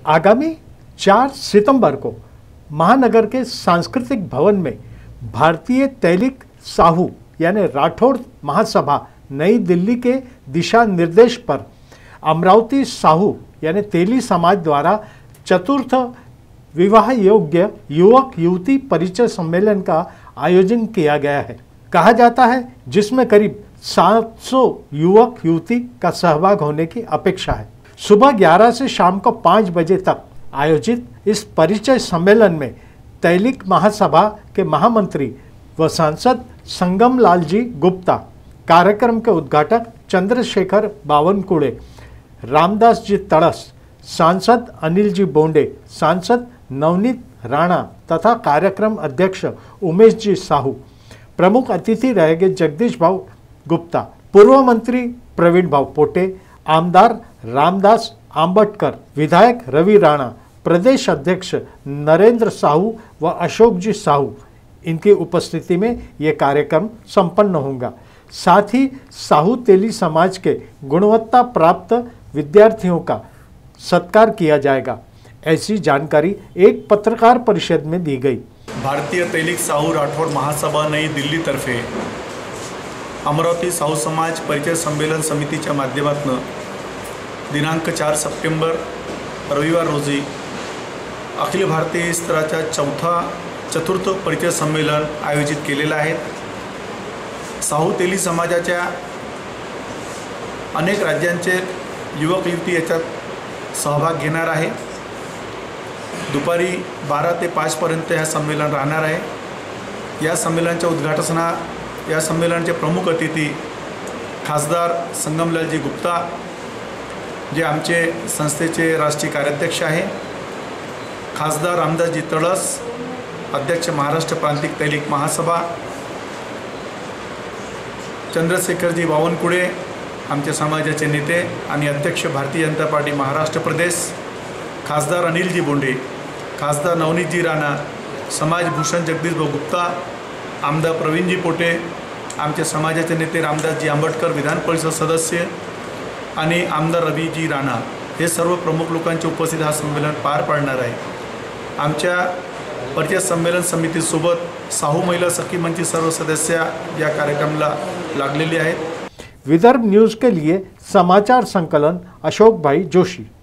आगामी 4 सितंबर को महानगर के सांस्कृतिक भवन में भारतीय तैलिक साहू यानी राठौड़ महासभा नई दिल्ली के दिशा निर्देश पर अमरावती साहू यानी तेली समाज द्वारा चतुर्थ विवाह योग्य युवक युवती परिचय सम्मेलन का आयोजन किया गया है। कहा जाता है जिसमें करीब 700 युवक युवती का सहभाग होने की अपेक्षा है। सुबह 11 से शाम को 5 बजे तक आयोजित इस परिचय सम्मेलन में तैलिक महासभा के महामंत्री व सांसद संगमलाल जी गुप्ता, कार्यक्रम के उद्घाटक चंद्रशेखर बावनकुळे, रामदास जी तड़स, सांसद अनिल जी बोंडे, सांसद नवनीत राणा तथा कार्यक्रम अध्यक्ष उमेश जी साहू, प्रमुख अतिथि रहेंगे जगदीश भाऊ गुप्ता, पूर्व मंत्री प्रवीण भाऊ पोटे, आमदार रामदास आंबटकर, विधायक रवि राणा, प्रदेश अध्यक्ष नरेंद्र साहू व अशोक जी साहू, इनकी उपस्थिति में ये कार्यक्रम संपन्न होगा। साथ ही साहू तेली समाज के गुणवत्ता प्राप्त विद्यार्थियों का सत्कार किया जाएगा। ऐसी जानकारी एक पत्रकार परिषद में दी गई। भारतीय तैलिक साहू राठौड़ महासभा नई दिल्ली तर्फे अमरावती साहू समाज परिचय संमेलन समितीच्या माध्यमातून दिनांक 4 सप्टेंबर रविवार रोजी अखिल भारतीय स्तराच्या चतुर्थ परिचय संमेलन आयोजित केलेलं आहे। साहू तेली समाजाच्या अनेक राज्यांचे युवक युवती याच्यात सहभाग घेणार आहे। दुपारी 12 ते 5 पर्यंत हे संमेलन राहणार आहे। या संमेलनाचे प्रमुख अतिथी खासदार संगमलालजी गुप्ता, जे आमचे संस्थेचे राष्ट्रीय कार्याध्यक्ष आहे, खासदार रामदासजी तड़स, अध्यक्ष महाराष्ट्र प्रांतिक तैलिक महासभा, चंद्रशेखरजी बावनकुळे आमच्या समाजाचे नेते आणि अध्यक्ष भारतीय जनता पार्टी महाराष्ट्र प्रदेश, खासदार अनिलजी बोंडे, खासदार नवनीतजी राणा, समाजभूषण जगदीशभाऊ गुप्ता, आमदार प्रवीणजी पोटे, आमच्या समाजाचे नेते रामदासजी आंबटकर विधान परिषद सदस्य आणि आमदार रवीजी राणा, हे सर्व प्रमुख लोकांची उपस्थित हा संमेलन पार पाडणार आहे। आमच्या परिचय संमेलन समितीसोबत साहू महिला सखी मंचची सर्व सदस्य या कार्यक्रमाला लागलेली आहेत। विदर्भ न्यूज़ के लिए समाचार संकलन अशोक भाई जोशी।